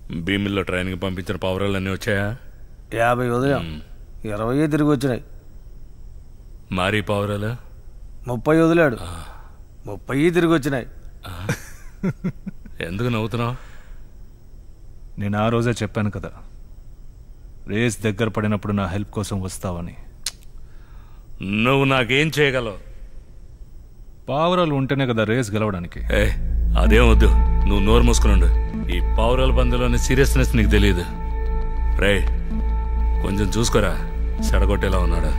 భీమిల్లో ట్రైన్కి పంపించిన పావురాలన్నీ వచ్చాయా? 50 వదిలాం, 20 తిరిగి వచ్చినాయి. మారీ పావురాలు 30 వదిలాడు, 30 తిరిగి వచ్చినాయి. ఎందుకు నవ్వుతున్నావు? నేను ఆ రోజే చెప్పాను కదా, రేస్ దగ్గర పడినప్పుడు నా హెల్ప్ కోసం వస్తావని. నువ్వు నాకేం చేయగలవు? పావురాలు ఉంటేనే కదా రేస్ గెలవడానికి. అదేం వద్దు, నువ్వు నోరు మూసుకునుండు. ఈ పావురాల పందులోని సీరియస్నెస్ నీకు తెలియదు. రే కొంచెం చూసుకోరా, చెడగొట్టేలా ఉన్నాడు.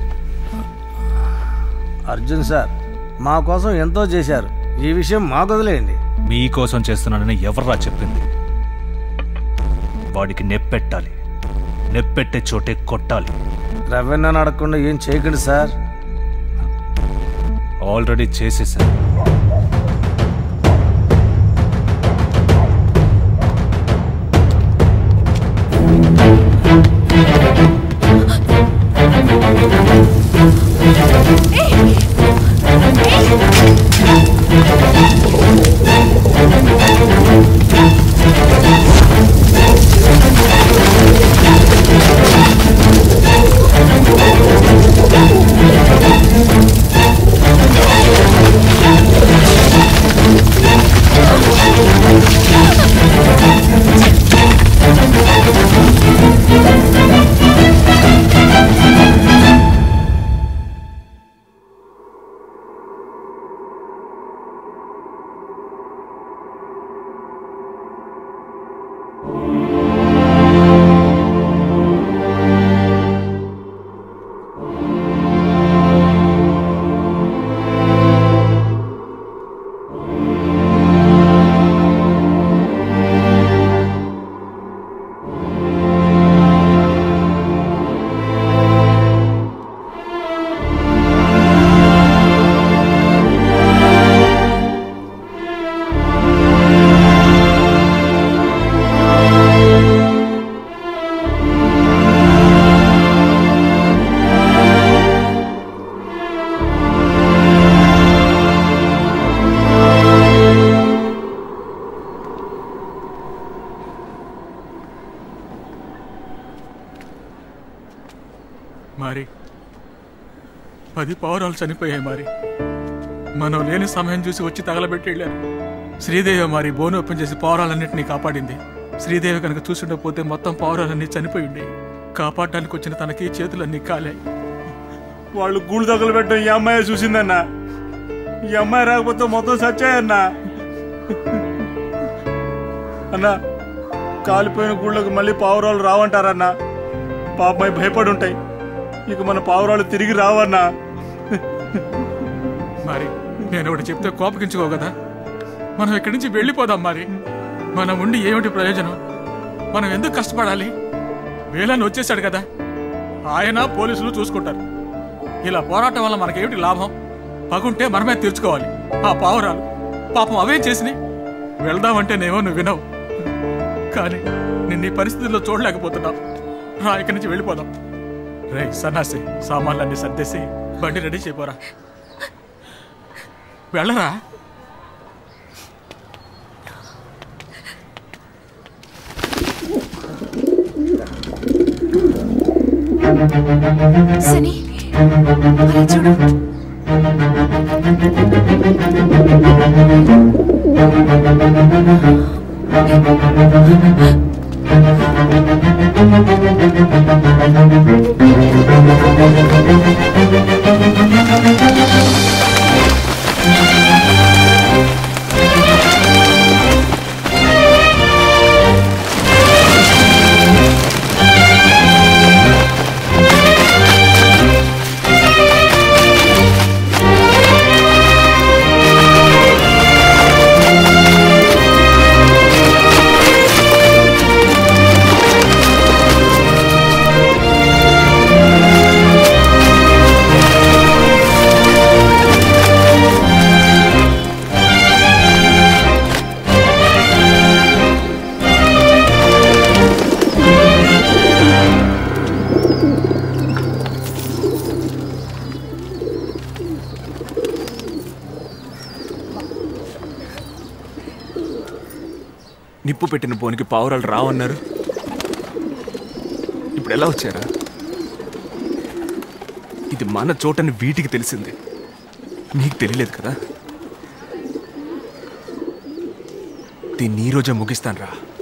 అర్జున్ సార్ మా కోసం ఎంతో చేశారు, ఈ విషయం మాకు వదిలేయండి. మీకోసం చేస్తున్నానని ఎవర్రా చెప్పింది? వాడికి నెప్పెట్టాలి, నెప్పెట్టే చోటే కొట్టాలి. రవెన్న అడగకుండా ఏం చేయకండి సార్. ఆల్రెడీ చేసేసాను. మరి 10 పావురాలు చనిపోయాయి. మరి మనం లేని సమయం చూసి వచ్చి తగలబెట్టి వెళ్ళారు. శ్రీదేవి మరి బోను ఓపెన్ చేసి పావురాలన్నింటినీ కాపాడింది. శ్రీదేవి కనుక చూసుండకపోతే మొత్తం పావురాలన్నీ చనిపోయి ఉండే. కాపాడడానికి వచ్చిన తనకి చేతులన్నీ కాలాయి. వాళ్ళు గూళ్ళు తగలబెట్టడం ఈ అమ్మాయి చూసిందన్నా. ఈ అమ్మాయి రాకపోతే మొత్తం సచ్చాయన్నా. అన్నా కాలిపోయిన గూళ్ళకు మళ్ళీ పావురాలు రావంటారన్నా. పాపమై భయపడి ఉంటాయి. ఇక మన పావురాలు తిరిగి రావన్నా. మరి నేను ఒకటి చెప్తే కోపగించుకో కదా. మనం ఇక్కడి నుంచి వెళ్ళిపోదాం. మరి మనం ఉండి ఏమిటి ప్రయోజనం? మనం ఎందుకు కష్టపడాలి? వేలాన్ని వచ్చేసాడు కదా, ఆయన పోలీసులు చూసుకుంటారు. ఇలా పోరాటం వల్ల మనకేమిటి లాభం? పగుంటే మనమే తీర్చుకోవాలి. ఆ పావురాలు పాపం అవేం చేసినాయి? వెళ్దామంటేనేమో నువ్వు వినవు. కానీ నిన్న ఈ పరిస్థితుల్లో చూడలేకపోతున్నావు. రా ఇక్కడి నుంచి వెళ్ళిపోదాం. రే సన్నాసి, సామాన్లన్నీ సర్దేసి బండి రెడీ చేయపోరా. వెళ్ళరా. సని అలా చూడు. నిప్పు పెట్టిన బోనికి పావురాలు రావన్నారు. ఇప్పుడు ఎలా వచ్చారా? ఇది మన చోటని వీటికి తెలిసింది, నీకు తెలియలేదు కదా. దీన్ని ఈ రోజే ముగిస్తాను రా.